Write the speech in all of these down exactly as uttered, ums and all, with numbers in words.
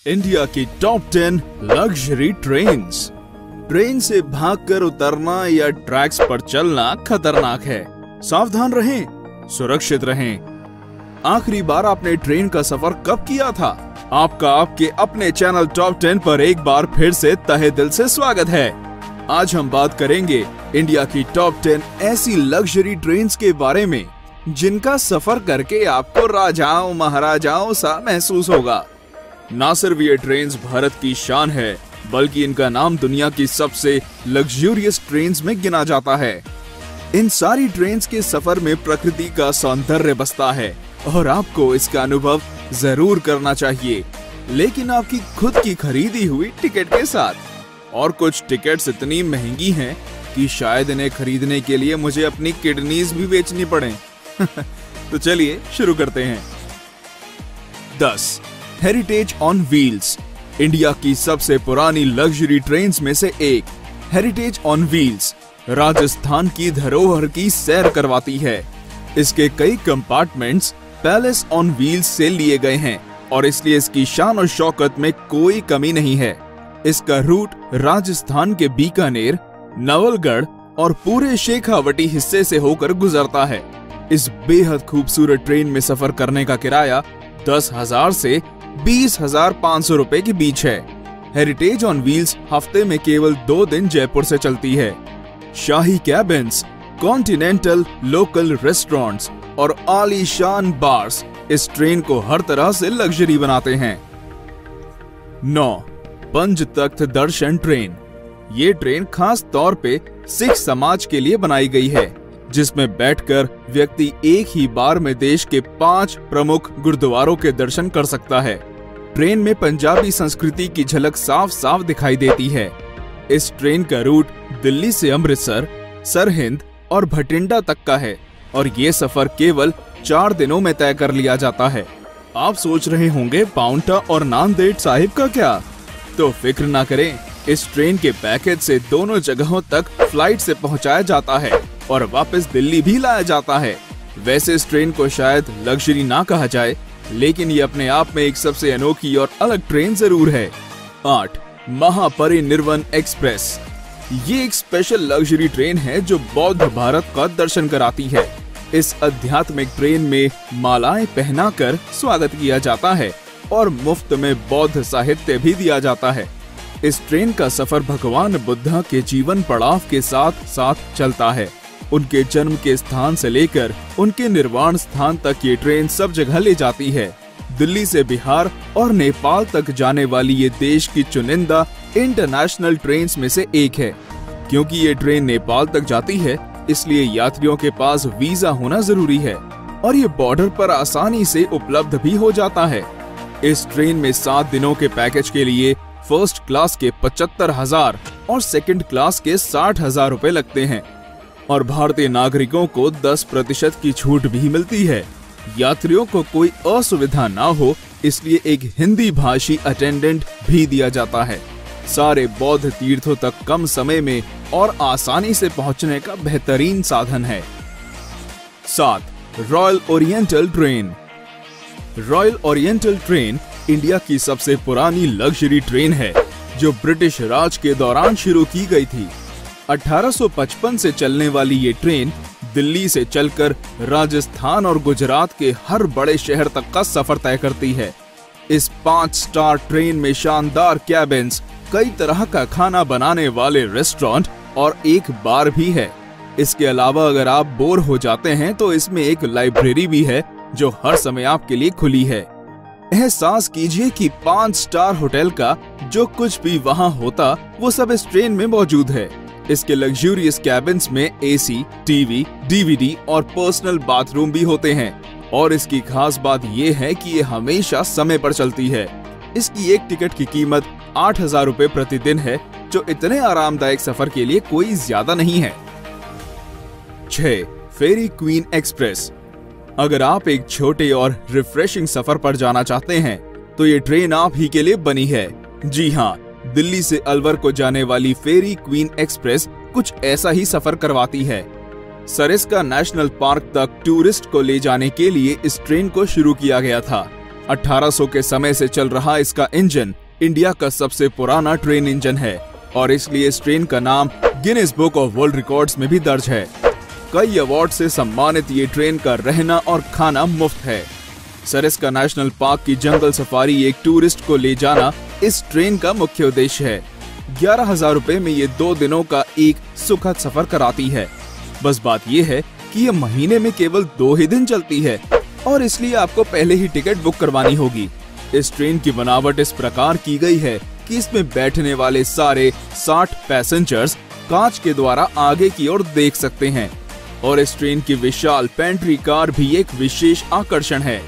India की top ten luxury trains. Train से भागकर उतरना या ट्रैक्स पर चलना खतरनाक है। सावधान रहें, सुरक्षित रहें। आखिरी बार आपने ट्रेन का सफर कब किया था? आपका आपके अपने चैनल टॉप टेन पर एक बार फिर से तहे दिल से स्वागत है। आज हम बात करेंगे इंडिया की टॉप टेन ऐसी लग्जरी ट्रेन्स के बारे में जिनका सफर करके आपको राजाओं महाराजाओं सा महसूस होगा। ना सिर्फ ये ट्रेन्स भारत की शान है, बल्कि इनका नाम दुनिया की सबसे लग्जूरियस ट्रेन्स में गिना जाता है। इन सारी ट्रेन्स के सफर में प्रकृति का सौंदर्य बसता है और आपको इसका अनुभव जरूर करना चाहिए, लेकिन आपकी खुद की खरीदी हुई टिकट के साथ। और कुछ टिकट्स इतनी महंगी हैं कि शायद इन्हें खरीदने के लिए मुझे अपनी किडनीज भी बेचनी पड़े। तो चलिए शुरू करते हैं। दस हेरिटेज ऑन व्हील्स। इंडिया की सबसे पुरानी लग्जरी ट्रेन्स में से एक हेरिटेज ऑन व्हील्स राजस्थान की धरोहर की सैर करवाती है। इसके कई कंपार्टमेंट्स पैलेस ऑन व्हील्स से लिए गए हैं और इसलिए इसकी शान और शौकत में कोई कमी नहीं है। इसका रूट राजस्थान के बीकानेर, नवलगढ़ और पूरे शेखावटी हिस्से से होकर गुजरता है। इस बेहद खूबसूरत ट्रेन में सफर करने का किराया दस हजार से बीस हजार पाँच सौ रुपए के बीच है। हेरिटेज ऑन व्हील्स हफ्ते में केवल दो दिन जयपुर से चलती है। शाही कैबिन्स, कॉन्टिनेंटल लोकल रेस्टोरेंट्स और आलीशान बार्स इस ट्रेन को हर तरह से लग्जरी बनाते हैं। नौ पंच तख्त दर्शन ट्रेन। ये ट्रेन खास तौर पे सिख समाज के लिए बनाई गई है, जिसमें बैठकर व्यक्ति एक ही बार में देश के पांच प्रमुख गुरुद्वारों के दर्शन कर सकता है। ट्रेन में पंजाबी संस्कृति की झलक साफ साफ दिखाई देती है। इस ट्रेन का रूट दिल्ली से अमृतसर, सरहिंद और भटिंडा तक का है और ये सफर केवल चार दिनों में तय कर लिया जाता है। आप सोच रहे होंगे पाउंटा और नांदेड़ साहिब का क्या? तो फिक्र ना करें, इस ट्रेन के पैकेज से दोनों जगहों तक फ्लाइट से पहुंचाया जाता है और वापस दिल्ली भी लाया जाता है। वैसे इस ट्रेन को शायद लग्जरी ना कहा जाए, लेकिन ये अपने आप में एक सबसे अनोखी और अलग ट्रेन जरूर है। आठ महापरिनिर्वाण एक्सप्रेस। ये एक स्पेशल लग्जरी ट्रेन है जो बौद्ध भारत का दर्शन कराती है। इस आध्यात्मिक ट्रेन में मालाएं पहनाकर स्वागत किया जाता है और मुफ्त में बौद्ध साहित्य भी दिया जाता है। इस ट्रेन का सफर भगवान बुद्धा के जीवन पड़ाव के साथ साथ चलता है। उनके जन्म के स्थान से लेकर उनके निर्वाण स्थान तक ये ट्रेन सब जगह ले जाती है। दिल्ली से बिहार और नेपाल तक जाने वाली ये देश की चुनिंदा इंटरनेशनल ट्रेन्स में से एक है। क्योंकि ये ट्रेन नेपाल तक जाती है, इसलिए यात्रियों के पास वीजा होना जरूरी है और ये बॉर्डर पर आसानी से उपलब्ध भी हो जाता है। इस ट्रेन में सात दिनों के पैकेज के लिए फर्स्ट क्लास के पचहत्तर हजार और सेकंड क्लास के साठ हजार रूपए लगते हैं और भारतीय नागरिकों को दस प्रतिशत की छूट भी मिलती है। यात्रियों को कोई असुविधा ना हो, इसलिए एक हिंदी भाषी अटेंडेंट भी दिया जाता है। सारे बौद्ध तीर्थों तक कम समय में और आसानी से पहुंचने का बेहतरीन साधन है। सात royal oriental train. Royal oriental train India की सबसे पुरानी लग्जरी ट्रेन है जो ब्रिटिश राज के दौरान शुरू की गई थी। अठारह सौ पचपन से चलने वाली ये ट्रेन दिल्ली से चलकर राजस्थान और गुजरात के हर बड़े शहर तक का सफर तय करती है। इस पांच स्टार ट्रेन में शानदार कैबिन्स, कई तरह का खाना बनाने वाले रेस्टोरेंट और एक बार भी है। इसके अलावा अगर आप बोर हो जाते हैं तो इसमें एक लाइब्रेरी भी है जो हर समय आपके लिए खुली है। एहसास कीजिए कि पांच स्टार होटल का जो कुछ भी वहाँ होता वो सब इस ट्रेन में मौजूद है। इसके लग्जूरियस कैबिन्स में एसी, टीवी, डीवीडी और पर्सनल बाथरूम भी होते हैं और इसकी खास बात ये है कि ये हमेशा समय पर चलती है। इसकी एक टिकट की कीमत आठ हजार रूपए प्रतिदिन है, जो इतने आरामदायक सफर के लिए कोई ज्यादा नहीं है। छह फेरी क्वीन एक्सप्रेस। अगर आप एक छोटे और रिफ्रेशिंग सफर पर जाना चाहते हैं तो ये ट्रेन आप ही के लिए बनी है। जी हाँ, दिल्ली से अलवर को जाने वाली फेरी क्वीन एक्सप्रेस कुछ ऐसा ही सफर करवाती है। सरिस्का नेशनल पार्क तक टूरिस्ट को ले जाने के लिए इस ट्रेन को शुरू किया गया था। अठारह सौ के समय से चल रहा इसका इंजन इंडिया का सबसे पुराना ट्रेन इंजन है और इसलिए इस ट्रेन का नाम Guinness book of world records में भी दर्ज है। कई अवार्ड से सम्मानित ये ट्रेन का रहना और खाना मुफ्त है। सरिस्का नेशनल पार्क की जंगल सफारी एक टूरिस्ट को ले जाना इस ट्रेन का मुख्य उद्देश्य है। ग्यारह हजार रुपए में ये दो दिनों का एक सुखद सफर कराती है। बस बात ये है कि ये महीने में केवल दो ही दिन चलती है और इसलिए आपको पहले ही टिकट बुक करवानी होगी। इस ट्रेन की बनावट इस प्रकार की गई है कि इसमें बैठने वाले सारे साठ पैसेंजर्स कांच के द्वारा आगे की ओर देख सकते हैं और इस ट्रेन की विशाल पेंट्री कार भी एक विशेष आकर्षण है।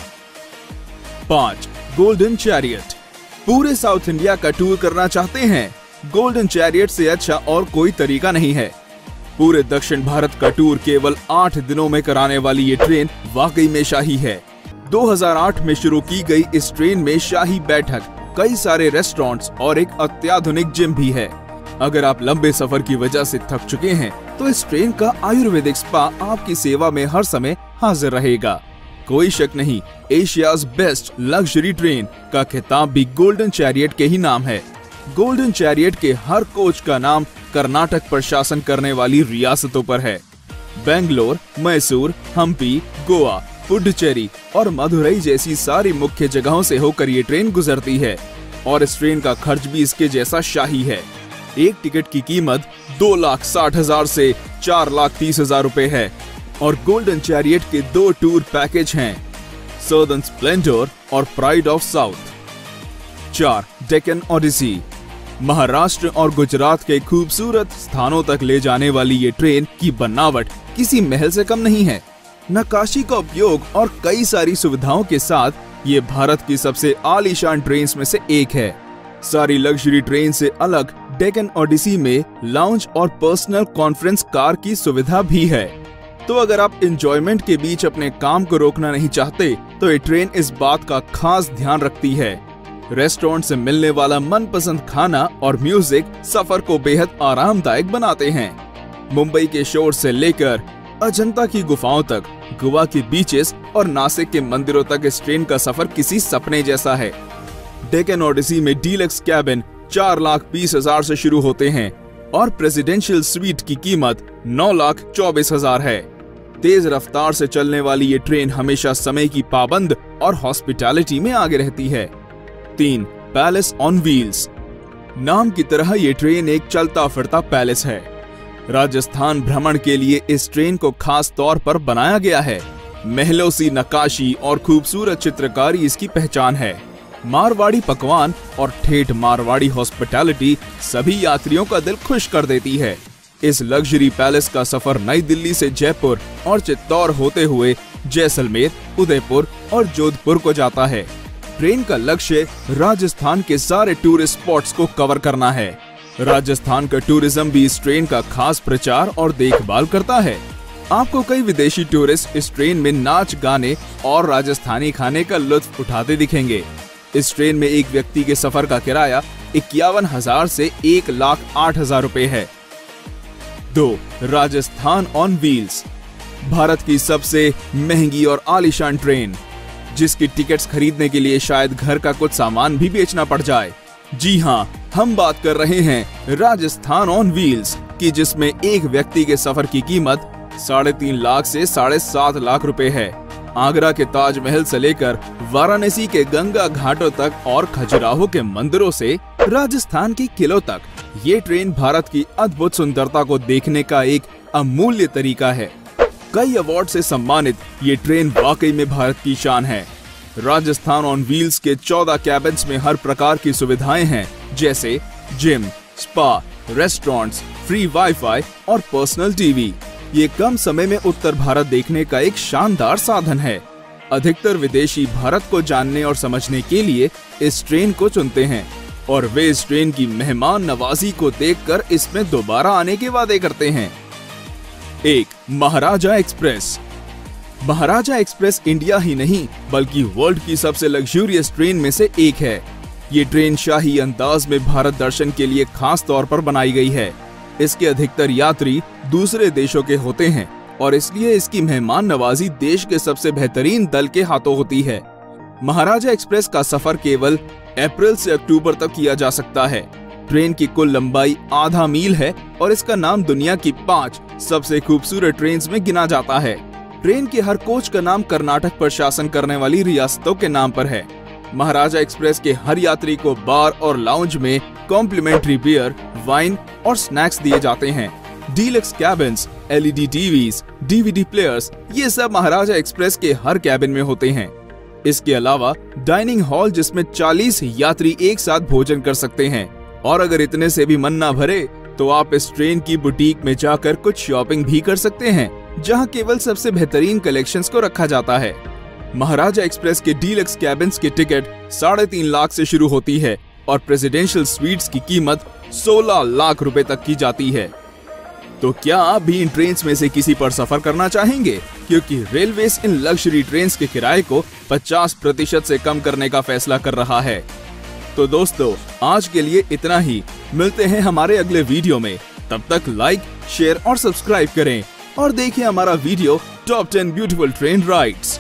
पाँच गोल्डन चैरियट। पूरे साउथ इंडिया का टूर करना चाहते हैं? गोल्डन चैरियट से अच्छा और कोई तरीका नहीं है। पूरे दक्षिण भारत का टूर केवल आठ दिनों में कराने वाली ये ट्रेन वाकई में शाही है। दो हज़ार आठ में शुरू की गई इस ट्रेन में शाही बैठक, कई सारे रेस्टोरेंट्स और एक अत्याधुनिक जिम भी है। अगर आप लंबे सफर की वजह से थक चुके हैं तो इस ट्रेन का आयुर्वेदिक स्पा आपकी सेवा में हर समय हाजिर रहेगा। कोई शक नहीं, एशियाज बेस्ट लग्जरी ट्रेन का खिताब भी गोल्डन चैरियट के ही नाम है। गोल्डन चैरियट के हर कोच का नाम कर्नाटक पर शासन करने वाली रियासतों पर है। बेंगलोर, मैसूर, हम्पी, गोवा, पुडुचेरी और मदुरई जैसी सारी मुख्य जगहों से होकर ये ट्रेन गुजरती है और इस ट्रेन का खर्च भी इसके जैसा शाही है। एक टिकट की कीमत दो लाख साठ हजार से चार लाख तीस हजार रुपए है और गोल्डन चैरियट के दो टूर पैकेज हैं, सदर्न स्प्लेंडर और प्राइड ऑफ साउथ। चार डेक्कन ओडिसी। महाराष्ट्र और गुजरात के खूबसूरत स्थानों तक ले जाने वाली ये ट्रेन की बनावट किसी महल से कम नहीं है। नक्काशी का उपयोग और कई सारी सुविधाओं के साथ ये भारत की सबसे आलीशान ट्रेन में से एक है। सारी लग्जरी ट्रेन से अलग डेक्कन ओडिसी में लाउंज और पर्सनल कॉन्फ्रेंस कार की सुविधा भी है। तो अगर आप एंजॉयमेंट के बीच अपने काम को रोकना नहीं चाहते तो ये ट्रेन इस बात का खास ध्यान रखती है। रेस्टोरेंट से मिलने वाला मनपसंद खाना और म्यूजिक सफर को बेहद आरामदायक बनाते हैं। मुंबई के शोर से लेकर अजंता की गुफाओं तक, गोवा के बीचेस और नासिक के मंदिरों तक इस ट्रेन का सफर किसी सपने जैसा है। डेक्कन ओडिसी में डीलक्स कैबिन चार लाख बीस हजार से शुरू होते हैं और प्रेसिडेंशियल स्वीट की कीमत नौ लाख चौबीस हजार है। तेज रफ्तार से चलने वाली ये ट्रेन हमेशा समय की पाबंद और हॉस्पिटैलिटी में आगे रहती है। तीन पैलेस ऑन व्हील्स। नाम की तरह ये ट्रेन एक चलता फिरता पैलेस है। राजस्थान भ्रमण के लिए इस ट्रेन को खास तौर पर बनाया गया है। महलों सी नक्काशी और खूबसूरत चित्रकारी इसकी पहचान है। मारवाड़ी पकवान और ठेठ मारवाड़ी हॉस्पिटैलिटी सभी यात्रियों का दिल खुश कर देती है। इस लग्जरी पैलेस का सफर नई दिल्ली से जयपुर और चित्तौड़ होते हुए जैसलमेर, उदयपुर और जोधपुर को जाता है। ट्रेन का लक्ष्य राजस्थान के सारे टूरिस्ट स्पॉट्स को कवर करना है। राजस्थान का टूरिज्म भी इस ट्रेन का खास प्रचार और देखभाल करता है। आपको कई विदेशी टूरिस्ट इस ट्रेन में नाच गाने और राजस्थानी खाने का लुत्फ उठाते दिखेंगे। इस ट्रेन में एक व्यक्ति के सफर का किराया इक्यावन हजार से एक लाख आठ हजार रुपए है। दो राजस्थान ऑन व्हील्स। भारत की सबसे महंगी और आलीशान ट्रेन, जिसकी टिकट्स खरीदने के लिए शायद घर का कुछ सामान भी बेचना पड़ जाए। जी हाँ, हम बात कर रहे हैं राजस्थान ऑन व्हील्स की, जिसमें एक व्यक्ति के सफर की कीमत साढ़े तीन लाख से साढ़े सात लाख रुपए है। आगरा के ताजमहल से लेकर वाराणसी के गंगा घाटों तक और खजुराहो के मंदिरों से राजस्थान के किलों तक ये ट्रेन भारत की अद्भुत सुंदरता को देखने का एक अमूल्य तरीका है। कई अवार्ड से सम्मानित ये ट्रेन वाकई में भारत की शान है। राजस्थान ऑन व्हील्स के चौदह कैबिन्स में हर प्रकार की सुविधाएं हैं, जैसे gym, spa, restaurants, free wifi और पर्सनल टीवी। ये कम समय में उत्तर भारत देखने का एक शानदार साधन है। अधिकतर विदेशी भारत को जानने और समझने के लिए इस ट्रेन को चुनते हैं और वे इस ट्रेन की मेहमान नवाजी को देखकर इसमें दोबारा आने के वादे करते हैं। एक Maharaja express. Maharaja express India ही नहीं बल्कि वर्ल्ड की सबसे लग्जूरियस ट्रेन में से एक है। ये ट्रेन शाही अंदाज में भारत दर्शन के लिए खास तौर पर बनाई गई है। इसके अधिकतर यात्री दूसरे देशों के होते हैं और इसलिए इसकी मेहमान नवाजी देश के सबसे बेहतरीन दल के हाथों होती है। महाराजा एक्सप्रेस का सफर केवल अप्रैल से अक्टूबर तक किया जा सकता है। ट्रेन की कुल लंबाई आधा मील है और इसका नाम दुनिया की पांच सबसे खूबसूरत ट्रेन में गिना जाता है। ट्रेन के हर कोच का नाम कर्नाटक पर शासन करने वाली रियासतों के नाम पर है। महाराजा एक्सप्रेस के हर यात्री को बार और लाउंज में कॉम्प्लीमेंट्री बियर, वाइन और स्नैक्स दिए जाते हैं। Deluxe cabins, LED TVs, DVD players, ये सब महाराजा एक्सप्रेस के हर कैबिन में होते हैं। इसके अलावा डाइनिंग हॉल जिसमें चालीस यात्री एक साथ भोजन कर सकते हैं। और अगर इतने से भी मन ना भरे तो आप इस ट्रेन की बुटीक में जाकर कुछ शॉपिंग भी कर सकते हैं, जहां केवल सबसे बेहतरीन कलेक्शंस को रखा जाता है। महाराजा एक्सप्रेस के डीलक्स कैबिन्स की टिकट साढ़े तीन लाख से शुरू होती है और प्रेसिडेंशियल स्वीट्स की कीमत सोलह लाख रुपए तक की जाती है। तो क्या आप भी इन ट्रेन्स में से किसी पर सफर करना चाहेंगे? क्योंकि रेलवेज इन लग्जरी ट्रेन्स के किराए को पचास प्रतिशत से कम करने का फैसला कर रहा है। तो दोस्तों, आज के लिए इतना ही। मिलते हैं हमारे अगले वीडियो में। तब तक लाइक, शेयर और सब्सक्राइब करें और देखिए हमारा video top ten beautiful train rides.